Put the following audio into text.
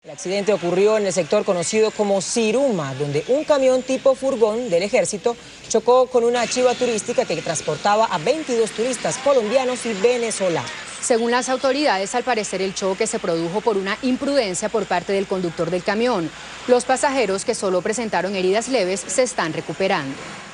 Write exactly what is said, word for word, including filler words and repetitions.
El accidente ocurrió en el sector conocido como Siruma, donde un camión tipo furgón del ejército chocó con una chiva turística que transportaba a veintidós turistas colombianos y venezolanos. Según las autoridades, al parecer el choque se produjo por una imprudencia por parte del conductor del camión. Los pasajeros, que solo presentaron heridas leves, se están recuperando.